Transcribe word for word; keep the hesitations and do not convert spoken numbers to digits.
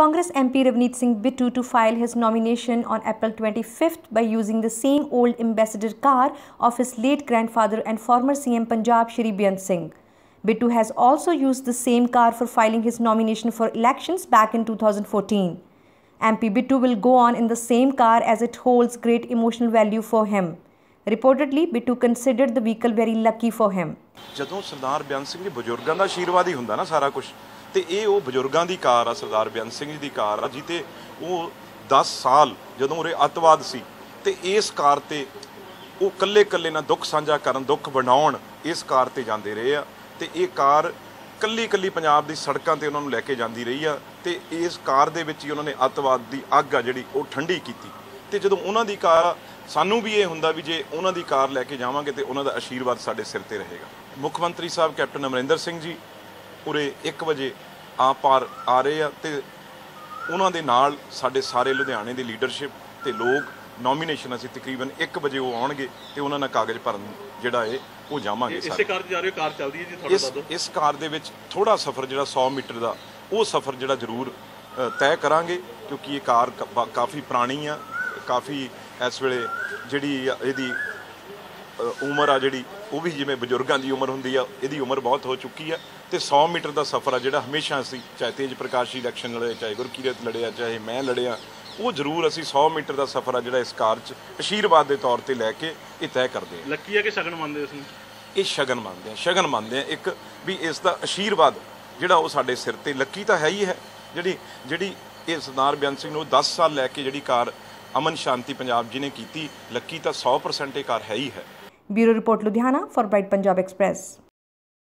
Congress M P Ravneet Bitu to file his nomination on April twenty-fifth by using the same old ambassador car of his late grandfather and former C M Punjab Shri Beyant Singh. Bitu has also used the same car for filing his nomination for elections back in two thousand fourteen. M P Bitu will go on in the same car as it holds great emotional value for him. Reportedly, Bitu considered the vehicle very lucky for him. ਜਦੋਂ ਸਰਦਾਰ ਬੇਅੰਤ ਸਿੰਘ ਜੀ ਬਜ਼ੁਰਗਾਂ ਦਾ ਆਸ਼ੀਰਵਾਦ ਹੀ ਹੁੰਦਾ ਨਾ ਸਾਰਾ ਕੁਝ, ਤੇ ਇਹ ਉਹ ਬਜ਼ੁਰਗਾਂ ਦੀ ਕਾਰ ਆ, ਸਰਦਾਰ ਬੇਅੰਤ ਸਿੰਘ ਜੀ ਦੀ ਕਾਰ ਆ ਜੀ। ਤੇ ਉਹ ਦਸ ਸਾਲ ਜਦੋਂ ਉਰੇ ਅੱਤਵਾਦ ਸੀ ਤੇ ਇਸ ਕਾਰ ਤੇ ਉਹ ਕੱਲੇ ਕੱਲੇ ਨਾਲ ਦੁੱਖ ਸਾਂਝਾ ਕਰਨ, ਦੁੱਖ ਵੰਡਾਉਣ ਇਸ ਕਾਰ ਤੇ ਜਾਂਦੇ ਰਹੇ ਆ। ਤੇ ਇਹ ਕਾਰ ਕੱਲੀ ਕੱਲੀ ਪੰਜਾਬ ਦੀ ਸੜਕਾਂ ਤੇ ਉਹਨਾਂ ਨੂੰ ਲੈ ਕੇ ਜਾਂਦੀ ਰਹੀ ਆ। ਤੇ ਇਸ ਕਾਰ ਦੇ ਵਿੱਚ ਹੀ ਉਹਨਾਂ ਨੇ ਅੱਤਵਾਦ ਦੀ ਅੱਗ ਆ ਜਿਹੜੀ ਉਹ ਠੰਡੀ ਕੀਤੀ। ਤੇ ਜਦੋਂ ਉਹਨਾਂ ਦੀ ਕਾਰ, ਸਾਨੂੰ ਵੀ ਇਹ ਹੁੰਦਾ ਵੀ ਜੇ ਉਹਨਾਂ ਦੀ ਕਾਰ ਲੈ ਕੇ ਜਾਵਾਂਗੇ ਤੇ ਉਹਨਾਂ ਦਾ ਆਸ਼ੀਰਵਾਦ ਸਾਡੇ ਸਿਰ ਤੇ ਰਹੇਗਾ। ਮੁੱਖ ਮੰਤਰੀ ਸਾਹਿਬ ਕੈਪਟਨ ਅਮਰਿੰਦਰ ਸਿੰਘ ਜੀ ਉਰੇ ਇੱਕ ਵਜੇ ਆ ਪਾਰ ਆ ਰਹੇ ਆ ਤੇ ਉਹਨਾਂ ਦੇ ਨਾਲ ਸਾਡੇ ਸਾਰੇ ਲੁਧਿਆਣੇ ਦੀ ਲੀਡਰਸ਼ਿਪ ਤੇ ਲੋਕ ਨੋਮੀਨੇਸ਼ਨ ਅਸੀਂ ਤਕਰੀਬਨ ਇੱਕ ਵਜੇ ਉਹ ਆਉਣਗੇ ਤੇ ਉਹਨਾਂ ਨਾਲ ਕਾਗਜ਼ ਭਰਨ ਜਿਹੜਾ ਹੈ ਉਹ ਜਾਵਾਂਗੇ। ਇਸੇ ਕਾਰ ਜਾ ਰਹੇ ਹੋ, ਕਾਰ ਚੱਲਦੀ ਹੈ ਜੀ ਤੁਹਾਡਾ? ਇਸ ਇਸ ਕਾਰ ਦੇ ਵਿੱਚ ਥੋੜਾ ਸਫ਼ਰ ਜਿਹੜਾ ਸੌ ਮੀਟਰ ਦਾ ਉਹ ਸਫ਼ਰ ਜਿਹੜਾ ਜ਼ਰੂਰ ਤੈਅ ਕਰਾਂਗੇ, ਕਿਉਂਕਿ ਇਹ ਕਾਰ ਕਾਫੀ ਪੁਰਾਣੀ ਆ, ਕਾਫੀ ਇਸ ਵੇਲੇ ਜਿਹੜੀ ਇਹਦੀ ਉਮਰ ਆ ਜਿਹੜੀ ਉਹ ਵੀ ਜਿਵੇਂ ਬਜ਼ੁਰਗਾਂ ਦੀ ਉਮਰ ਹੁੰਦੀ ਆ, ਇਹਦੀ ਉਮਰ ਬਹੁਤ ਹੋ ਚੁੱਕੀ ਆ। ਤੇ ਸੌ ਮੀਟਰ ਦਾ ਸਫ਼ਰ ਆ ਜਿਹੜਾ ਹਮੇਸ਼ਾ ਅਸੀਂ, ਚਾਹੇ ਤੇਜ ਪ੍ਰਕਾਸ਼ ਇਲੈਕਸ਼ਨ ਲੜੇ, ਚਾਹੇ ਗੁਰਕੀਰਤ ਲੜਿਆ, ਚਾਹੇ ਮੈਂ ਲੜਿਆ, ਉਹ ਜ਼ਰੂਰ ਅਸੀਂ ਸੌ ਮੀਟਰ ਦਾ ਸਫ਼ਰ ਆ ਜਿਹੜਾ ਇਸ ਕਾਰ 'ਚ ਆਸ਼ੀਰਵਾਦ ਦੇ ਤੌਰ ਤੇ ਲੈ ਕੇ ਇਹ ਤੈਅ ਕਰਦੇ ਹਾਂ। ਲੱਕੀ ਹੈ ਕਿ ਸ਼ਗਨ ਮੰਨਦੇ ਉਸ ਨੂੰ? ਇਹ ਸ਼ਗਨ ਮੰਨਦੇ ਆ, ਸ਼ਗਨ ਮੰਨਦੇ ਆ ਇੱਕ ਵੀ ਇਸ ਦਾ ਆਸ਼ੀਰਵਾਦ ਜਿਹੜਾ ਉਹ ਸਾਡੇ ਸਿਰ ਤੇ। ਲੱਕੀ ਤਾਂ ਹੈ ਹੀ ਹੈ ਜਿਹੜੀ ਜਿਹੜੀ ਇਹ ਸਰਦਾਰ ਬੇਅੰਤ ਸਿੰਘ ਨੂੰ ਦਸ ਸਾਲ ਲੈ ਕੇ ਜਿਹੜੀ ਕਾਰ ਅਮਨ ਸ਼ਾਂਤੀ ਪੰਜਾਬ ਜੀ ਨੇ ਕੀਤੀ, ਲੱਕੀ ਤਾਂ ਸੌ ਪਰਸੈਂਟ ਇਹ ਕਾਰ ਹੈ ਹੀ ਹੈ। Bureau report Ludhiana for bright Punjab express.